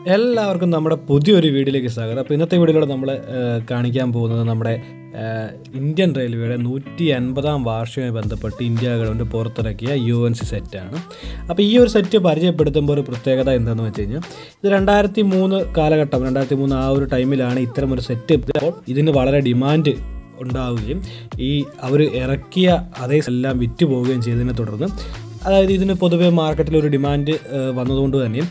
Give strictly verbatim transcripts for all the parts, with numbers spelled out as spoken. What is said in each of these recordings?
എല്ലാവർക്കും നമ്മുടെ പുതിയൊരു വീഡിയോയിലേക്ക് സ്വാഗതം. അപ്പോൾ ഇന്നത്തെ വീഡിയോയിലൂടെ നമ്മൾ കാണിക്കാൻ പോകുന്നത് നമ്മുടെ ഇന്ത്യൻ റെയിൽവേയുടെ നൂറ്റി അൻപതാം വാർഷികവുമായി ബന്ധപ്പെട്ട് ഇന്ത്യ ഗവൺമെൻറ് പുറത്തിറക്കിയ യു എൻ സി സെറ്റാണ്. അപ്പോൾ ഈ ഒരു സെറ്റ് പരിചയപ്പെടുത്തുമ്പോൾ ഒരു പ്രത്യേകത എന്താണെന്ന് വെച്ച് കഴിഞ്ഞാൽ ഇത് രണ്ടായിരത്തി മൂന്ന് കാലഘട്ടം രണ്ടായിരത്തി മൂന്ന് ആ ഒരു ടൈമിലാണ് ഇത്തരമൊരു സെറ്റ്. ഇപ്പോൾ ഇതിന് വളരെ ഡിമാൻഡ് ഉണ്ടാവുകയും ഈ അവർ ഇറക്കിയ അതേ എല്ലാം വിറ്റ് പോവുകയും ചെയ്തതിനെ തുടർന്ന്, അതായത് ഇതിന് പൊതുവെ മാർക്കറ്റിലൊരു ഡിമാൻഡ് വന്നതുകൊണ്ട് തന്നെ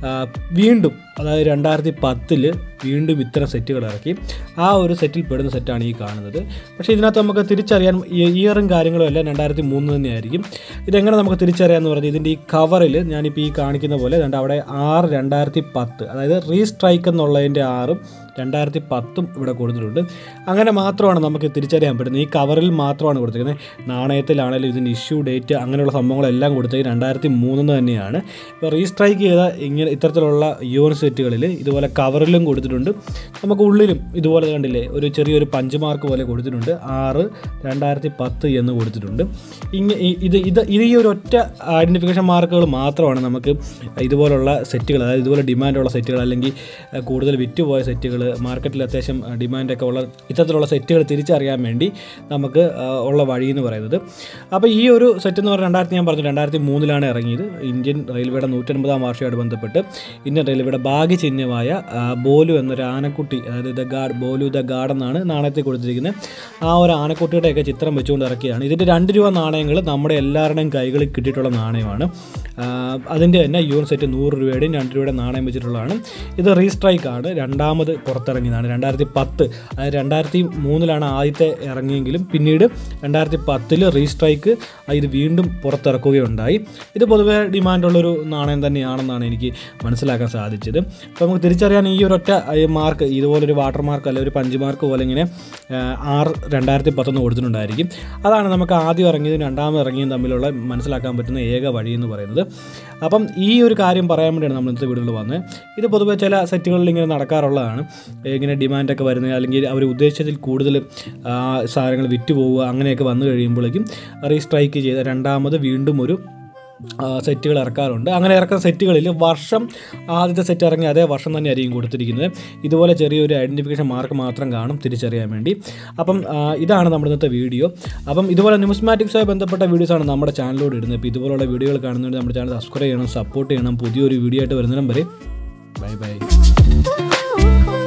വീണ്ടും അതായത് രണ്ടായിരത്തി പത്തിൽ വീണ്ടും ഇത്തരം സെറ്റുകൾ ഇറക്കി. ആ ഒരു സെറ്റിൽ പെടുന്ന സെറ്റാണ് ഈ കാണുന്നത്. പക്ഷേ ഇതിനകത്ത് നമുക്ക് തിരിച്ചറിയാൻ ഇയറും കാര്യങ്ങളും എല്ലാം രണ്ടായിരത്തി മൂന്ന് തന്നെയായിരിക്കും. ഇതെങ്ങനെ നമുക്ക് തിരിച്ചറിയാമെന്ന് പറഞ്ഞാൽ ഇതിൻ്റെ ഈ കവറിൽ ഞാനിപ്പോൾ ഈ കാണിക്കുന്ന പോലെ രണ്ട് അവിടെ ആറ് രണ്ടായിരത്തി പത്ത് അതായത് റീസ്ട്രൈക്ക് എന്നുള്ളതിൻ്റെ ആറും രണ്ടായിരത്തി പത്തും ഇവിടെ കൊടുത്തിട്ടുണ്ട്. അങ്ങനെ മാത്രമാണ് നമുക്ക് തിരിച്ചറിയാൻ പറ്റുന്നത്. ഈ കവറിൽ മാത്രമാണ് കൊടുത്തിരിക്കുന്നത്. നാണയത്തിലാണെങ്കിലും ഇതിൻ്റെ ഇഷ്യൂ ഡേറ്റ് അങ്ങനെയുള്ള സംഭവങ്ങളെല്ലാം കൊടുത്തത് രണ്ടായിരത്തി മൂന്നിന് തന്നെയാണ്. ഇപ്പോൾ റീസ്ട്രൈക്ക് ചെയ്ത ഇങ്ങനെ ഇത്തരത്തിലുള്ള യു എൻ സെറ്റുകളിൽ ഇതുപോലെ കവറിലും കൊടുത്തിട്ടുണ്ട്. നമുക്ക് ഉള്ളിലും ഇതുപോലെ കണ്ടില്ലേ ഒരു ചെറിയൊരു പഞ്ച് മാർക്ക് പോലെ കൊടുത്തിട്ടുണ്ട്. ആറ് രണ്ടായിരത്തി പത്ത് എന്ന് കൊടുത്തിട്ടുണ്ട്. ഇങ്ങനെ ഇത് ഇത് ഇത് ഈ ഒരു ഒറ്റ ഐഡൻറ്റിഫിക്കേഷൻ മാർക്കുകൾ മാത്രമാണ് നമുക്ക് ഇതുപോലുള്ള സെറ്റുകൾ, അതായത് ഇതുപോലെ ഡിമാൻഡുള്ള സെറ്റുകൾ അല്ലെങ്കിൽ കൂടുതൽ വിറ്റുപോയ സെറ്റുകൾ, മാർക്കറ്റിൽ അത്യാവശ്യം ഡിമാൻഡൊക്കെ ഉള്ള ഇത്തരത്തിലുള്ള സെറ്റുകൾ തിരിച്ചറിയാൻ വേണ്ടി നമുക്ക് ഉള്ള വഴി എന്ന് പറയുന്നത്. അപ്പോൾ ഈ ഒരു സെറ്റ് എന്ന് പറഞ്ഞാൽ രണ്ടായിരത്തി ഞാൻ പറഞ്ഞു രണ്ടായിരത്തി മൂന്നിലാണ് ഇറങ്ങിയത്. ഇന്ത്യൻ റെയിൽവേയുടെ നൂറ്റൻപതാം വാർഷികമായിട്ട് ബന്ധപ്പെട്ട് ഇന്ത്യൻ റെയിൽവേയുടെ ഭാഗ്യചിഹ്നമായ ബോലു എന്നൊരു ആനക്കുട്ടി, അതായത് the guard Bholu the guard എന്നാണ് നാണയത്തിൽ കൊടുത്തിരിക്കുന്നത്. ആ ഒരു ആനക്കുട്ടിയുടെയൊക്കെ ചിത്രം വെച്ചുകൊണ്ട് ഇറക്കിയതാണ്. ഇതിൻ്റെ രണ്ട് രൂപ നാണയങ്ങൾ നമ്മുടെ എല്ലാവരുടെയും കൈകളിൽ കിട്ടിയിട്ടുള്ള നാണയമാണ്. അതിൻ്റെ തന്നെ യു എൻ സെറ്റ് നൂറ് രൂപയുടെയും രണ്ട് രൂപയുടെ നാണയം വെച്ചിട്ടുള്ളതാണ്. ഇത് റീസ്ട്രൈക്കാണ്, രണ്ടാമത് പുറത്തിറങ്ങിയതാണ്. രണ്ടായിരത്തി പത്ത് അതായത് രണ്ടായിരത്തി മൂന്നിലാണ് ആദ്യത്തെ ഇറങ്ങിയെങ്കിലും പിന്നീട് രണ്ടായിരത്തി പത്തിൽ റീസ്ട്രൈക്ക് ഇത് വീണ്ടും പുറത്തിറക്കുകയുണ്ടായി. ഇത് പൊതുവേ ഡിമാൻഡുള്ളൊരു നാണയം തന്നെയാണെന്നാണ് എനിക്ക് മനസ്സിലാക്കാൻ സാധിച്ചത്. അപ്പോൾ നമുക്ക് തിരിച്ചറിയാൻ ഈ ഒരൊറ്റ മാർക്ക്, ഇതുപോലൊരു വാട്ടർ മാർക്ക് അല്ലെങ്കിൽ ഒരു പഞ്ച് മാർക്ക് പോലെ ഇങ്ങനെ ആറ് രണ്ടായിരത്തി പത്തൊന്ന് കൊടുത്തിട്ടുണ്ടായിരിക്കും. അതാണ് നമുക്ക് ആദ്യം ഇറങ്ങിയതും രണ്ടാമത് ഇറങ്ങിയതും തമ്മിലുള്ള മനസ്സിലാക്കാൻ പറ്റുന്ന ഏക വഴി എന്ന് പറയുന്നത്. അപ്പം ഈ ഒരു കാര്യം പറയാൻ വേണ്ടിയാണ് നമ്മൾ ഇന്നത്തെ വീഡിയോയിൽ വന്നത്. ഇത് പൊതുവെ ചില സെറ്റുകളിൽ ഇങ്ങനെ നടക്കാറുള്ളതാണ്. ഇങ്ങനെ ഡിമാൻഡൊക്കെ വരുന്നത് അല്ലെങ്കിൽ അവർ ഉദ്ദേശിച്ചതിൽ കൂടുതൽ സാധനങ്ങൾ വിറ്റ് പോവുക അങ്ങനെയൊക്കെ വന്നു കഴിയുമ്പോഴേക്കും റീസ്ട്രൈക്ക് ചെയ്ത് രണ്ടാമത് വീണ്ടും ഒരു സെറ്റുകൾ ഇറക്കാറുണ്ട്. അങ്ങനെ ഇറക്കുന്ന സെറ്റുകളിൽ വർഷം ആദ്യത്തെ സെറ്റ് ഇറങ്ങി അതേ വർഷം തന്നെ ആയിരിക്കും കൊടുത്തിരിക്കുന്നത്. ഇതുപോലെ ചെറിയൊരു ഐഡൻറ്റിഫിക്കേഷൻ മാർക്ക് മാത്രം കാണും തിരിച്ചറിയാൻ വേണ്ടി. അപ്പം ഇതാണ് നമ്മുടെ ഇന്നത്തെ വീഡിയോ. അപ്പം ഇതുപോലെ ന്യൂമിസ്മാറ്റിക്സുമായി ബന്ധപ്പെട്ട വീഡിയോസാണ് നമ്മുടെ ചാനലിലൂടെ ഇടുന്നത്. അപ്പോൾ ഇതുപോലുള്ള വീഡിയോകൾ കാണുന്നതുകൊണ്ട് നമ്മുടെ ചാനൽ സബ്സ്ക്രൈബ് ചെയ്യണം, സപ്പോർട്ട് ചെയ്യണം. പുതിയൊരു വീഡിയോ ആയിട്ട് വരുന്നതിനും വരെ ബൈ ബൈ.